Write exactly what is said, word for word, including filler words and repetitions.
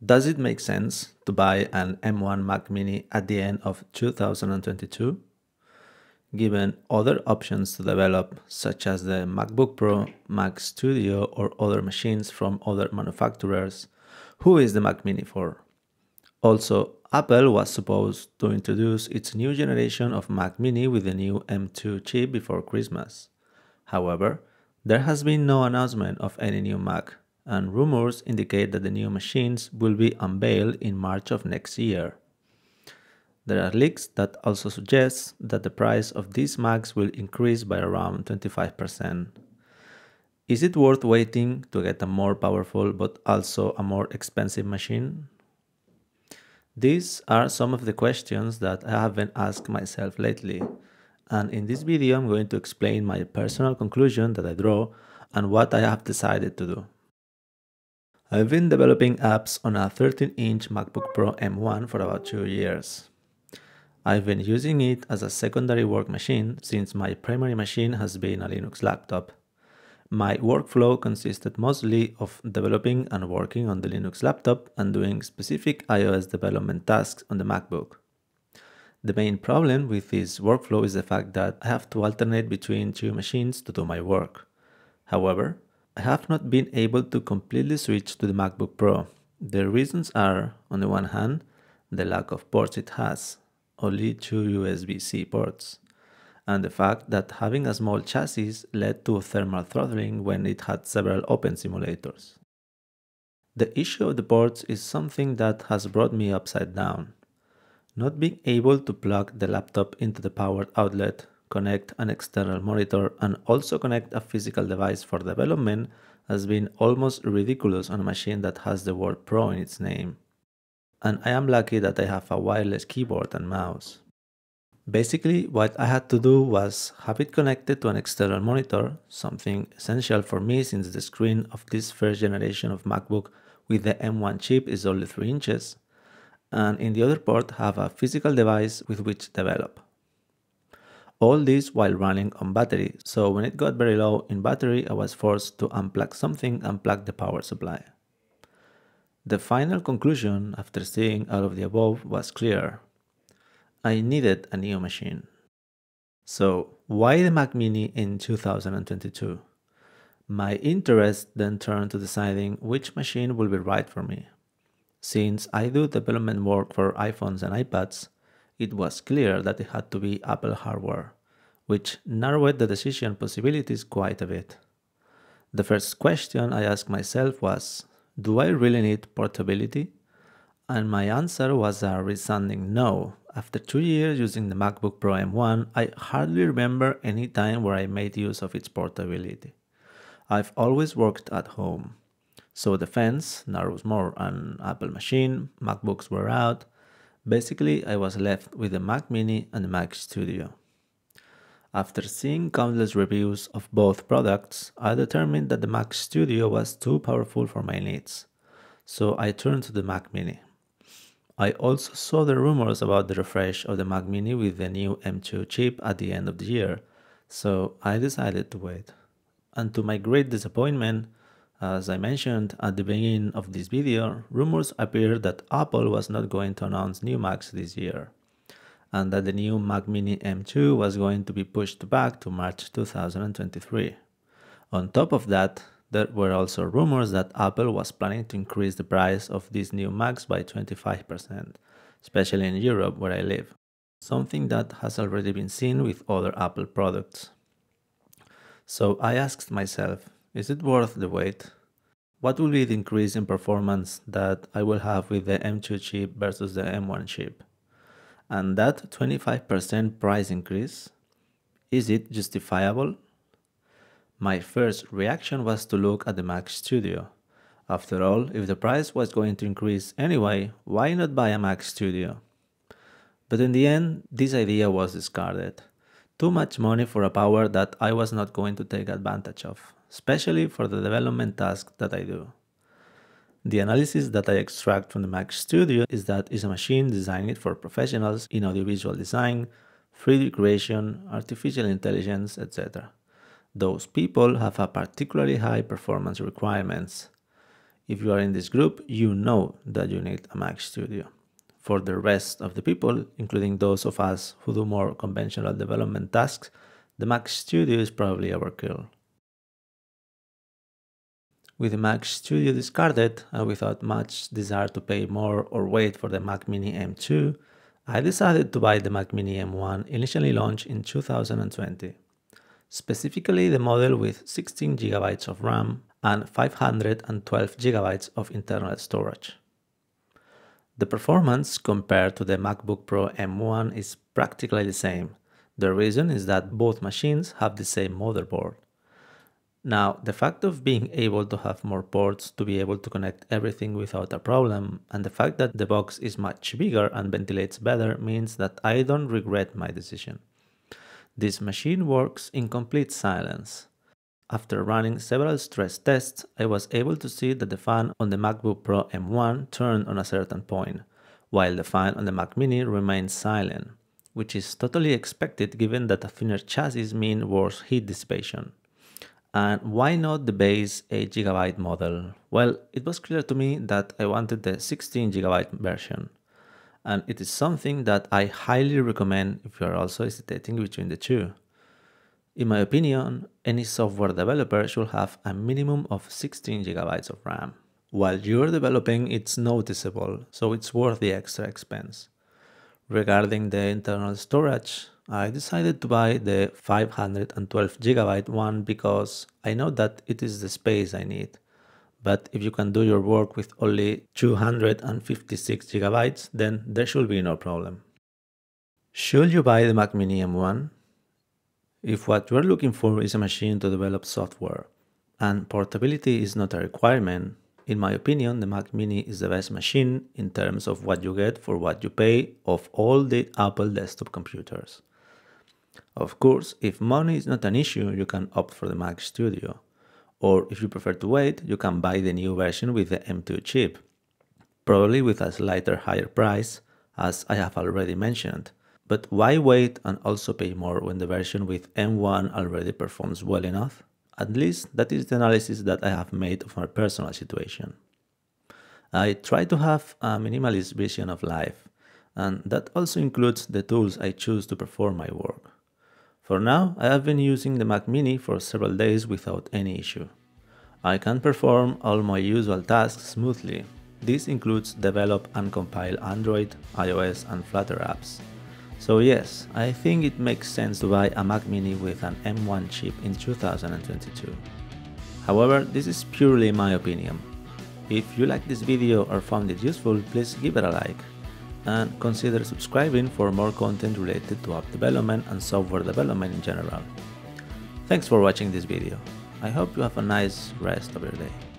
Does it make sense to buy an M one Mac Mini at the end of two thousand twenty-two? Given other options to develop, such as the MacBook Pro, Mac Studio, or other machines from other manufacturers, who is the Mac Mini for? Also, Apple was supposed to introduce its new generation of Mac Mini with the new M two chip before Christmas. However, there has been no announcement of any new Mac, and rumors indicate that the new machines will be unveiled in March of next year. There are leaks that also suggest that the price of these Macs will increase by around twenty-five percent. Is it worth waiting to get a more powerful but also a more expensive machine? These are some of the questions that I have been asked myself lately, and in this video I'm going to explain my personal conclusion that I draw and what I have decided to do. I've been developing apps on a thirteen inch MacBook Pro M one for about two years. I've been using it as a secondary work machine since my primary machine has been a Linux laptop. My workflow consisted mostly of developing and working on the Linux laptop and doing specific iOS development tasks on the MacBook. The main problem with this workflow is the fact that I have to alternate between two machines to do my work. However, I have not been able to completely switch to the MacBook Pro. The reasons are, on the one hand, the lack of ports it has, only two U S B C ports, and the fact that having a small chassis led to thermal throttling when it had several open simulators. The issue of the ports is something that has brought me upside down. Not being able to plug the laptop into the power outlet, connect an external monitor, and also connect a physical device for development has been almost ridiculous on a machine that has the word Pro in its name. And I am lucky that I have a wireless keyboard and mouse. Basically, what I had to do was have it connected to an external monitor, something essential for me since the screen of this first generation of MacBook with the M one chip is only three inches, and in the other port have a physical device with which develop. All this while running on battery, so when it got very low in battery I was forced to unplug something and plug the power supply. The final conclusion after seeing all of the above was clear. I needed a new machine. So, why the Mac Mini in two thousand twenty-two? My interest then turned to deciding which machine will be right for me. Since I do development work for iPhones and iPads, it was clear that it had to be Apple hardware, which narrowed the decision possibilities quite a bit. The first question I asked myself was, do I really need portability? And my answer was a resounding no. After two years using the MacBook Pro M one, I hardly remember any time where I made use of its portability. I've always worked at home. So the fence narrows more, an Apple machine, MacBooks were out. Basically, I was left with the Mac Mini and the Mac Studio. After seeing countless reviews of both products, I determined that the Mac Studio was too powerful for my needs. So I turned to the Mac Mini. I also saw the rumors about the refresh of the Mac Mini with the new M two chip at the end of the year, so I decided to wait. And to my great disappointment, as I mentioned at the beginning of this video, rumors appeared that Apple was not going to announce new Macs this year, and that the new Mac Mini M two was going to be pushed back to March two thousand twenty-three. On top of that, there were also rumors that Apple was planning to increase the price of these new Macs by twenty-five percent, especially in Europe where I live, something that has already been seen with other Apple products. So I asked myself, is it worth the wait? What will be the increase in performance that I will have with the M two chip versus the M one chip? And that twenty-five percent price increase, is it justifiable? My first reaction was to look at the Mac Studio. After all, if the price was going to increase anyway, why not buy a Mac Studio? But in the end, this idea was discarded. Too much money for a power that I was not going to take advantage of, especially for the development tasks that I do. The analysis that I extract from the Mac Studio is that it's a machine designed for professionals in audiovisual design, three D creation, artificial intelligence, et cetera. Those people have a particularly high performance requirements. If you are in this group, you know that you need a Mac Studio. For the rest of the people, including those of us who do more conventional development tasks, the Mac Studio is probably overkill. With the Mac Studio discarded and without much desire to pay more or wait for the Mac Mini M two, I decided to buy the Mac Mini M one initially launched in two thousand twenty. Specifically the model with sixteen gigabytes of RAM and five hundred twelve gigabytes of internal storage. The performance compared to the MacBook Pro M one is practically the same. The reason is that both machines have the same motherboard. Now, the fact of being able to have more ports to be able to connect everything without a problem, and the fact that the box is much bigger and ventilates better means that I don't regret my decision. This machine works in complete silence. After running several stress tests, I was able to see that the fan on the MacBook Pro M one turned on a certain point, while the fan on the Mac Mini remained silent, which is totally expected given that a thinner chassis means worse heat dissipation. And why not the base eight gigabyte model? Well, it was clear to me that I wanted the sixteen gigabyte version. And it is something that I highly recommend if you are also hesitating between the two. In my opinion, any software developer should have a minimum of sixteen gigabytes of RAM. While you're developing, it's noticeable, so it's worth the extra expense. Regarding the internal storage, I decided to buy the five hundred twelve gigabyte one because I know that it is the space I need. But if you can do your work with only two hundred fifty-six gigabytes, then there should be no problem. Should you buy the Mac Mini M one? If what you are looking for is a machine to develop software, and portability is not a requirement, in my opinion, the Mac Mini is the best machine in terms of what you get for what you pay of all the Apple desktop computers. Of course, if money is not an issue, you can opt for the Mac Studio. Or if you prefer to wait, you can buy the new version with the M two chip, probably with a slightly higher price, as I have already mentioned. But why wait and also pay more when the version with M one already performs well enough? At least that is the analysis that I have made of my personal situation. I try to have a minimalist vision of life, and that also includes the tools I choose to perform my work. For now, I have been using the Mac Mini for several days without any issue. I can perform all my usual tasks smoothly. This includes develop and compile Android, iOS and Flutter apps. So yes, I think it makes sense to buy a Mac Mini with an M one chip in two thousand twenty-two. However, this is purely my opinion. If you liked this video or found it useful, please give it a like. And consider subscribing for more content related to app development and software development in general. Thanks for watching this video. I hope you have a nice rest of your day.